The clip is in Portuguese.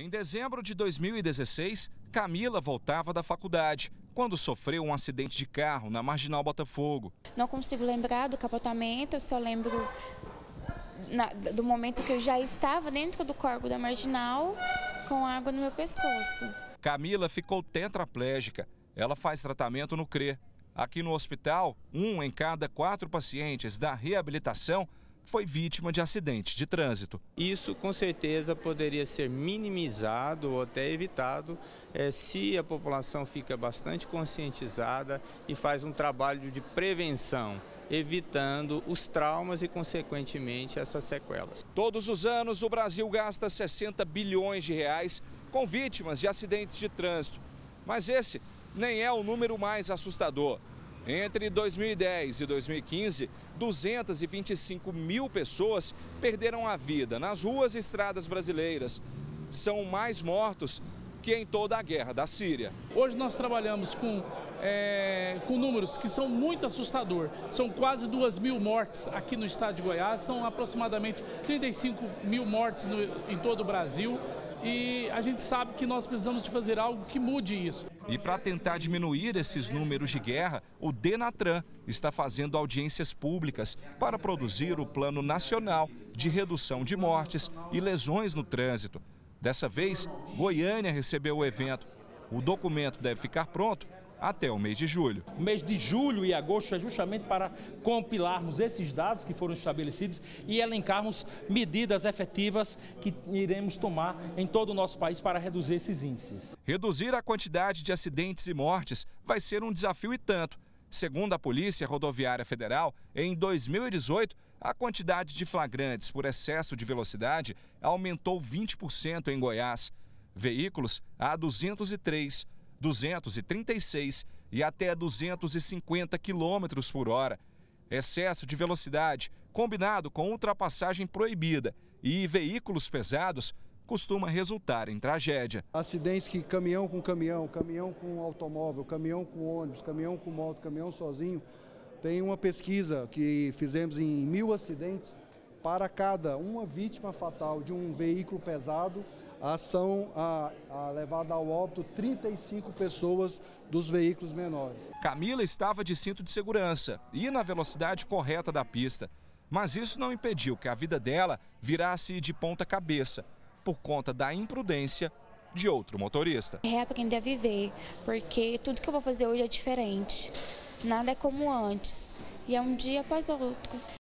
Em dezembro de 2016, Camila voltava da faculdade, quando sofreu um acidente de carro na Marginal Botafogo. Não consigo lembrar do capotamento, eu só lembro do momento que eu já estava dentro do corpo da Marginal com água no meu pescoço. Camila ficou tetraplégica. Ela faz tratamento no CRE. Aqui no hospital, 1 em cada 4 pacientes da reabilitação foi vítima de acidente de trânsito. Isso com certeza poderia ser minimizado ou até evitado se a população fica bastante conscientizada e faz um trabalho de prevenção, evitando os traumas e, consequentemente, essas sequelas. Todos os anos, o Brasil gasta 60 bilhões de reais com vítimas de acidentes de trânsito. Mas esse nem é o número mais assustador. Entre 2010 e 2015, 225 mil pessoas perderam a vida nas ruas e estradas brasileiras. São mais mortos que em toda a guerra da Síria. Hoje nós trabalhamos com números que são muito assustadores. São quase 2.000 mortes aqui no estado de Goiás, são aproximadamente 35 mil mortes em todo o Brasil. E a gente sabe que nós precisamos de fazer algo que mude isso. E para tentar diminuir esses números de guerra, o Denatran está fazendo audiências públicas para produzir o Plano Nacional de Redução de Mortes e Lesões no Trânsito. Dessa vez, Goiânia recebeu o evento. O documento deve ficar pronto até o mês de julho. O mês de julho e agosto é justamente para compilarmos esses dados que foram estabelecidos e elencarmos medidas efetivas que iremos tomar em todo o nosso país para reduzir esses índices. Reduzir a quantidade de acidentes e mortes vai ser um desafio e tanto. Segundo a Polícia Rodoviária Federal, em 2018, a quantidade de flagrantes por excesso de velocidade aumentou 20% em Goiás. Veículos a 203, 236 e até 250 km por hora. Excesso de velocidade, combinado com ultrapassagem proibida e veículos pesados, costuma resultar em tragédia. Acidentes que caminhão com caminhão, caminhão com automóvel, caminhão com ônibus, caminhão com moto, caminhão sozinho. Tem uma pesquisa que fizemos em 1.000 acidentes. Para cada uma vítima fatal de um veículo pesado, são levadas ao óbito 35 pessoas dos veículos menores. Camila estava de cinto de segurança e na velocidade correta da pista. Mas isso não impediu que a vida dela virasse de ponta cabeça, por conta da imprudência de outro motorista. É aprender a viver, porque tudo que eu vou fazer hoje é diferente. Nada é como antes. E é um dia após o outro.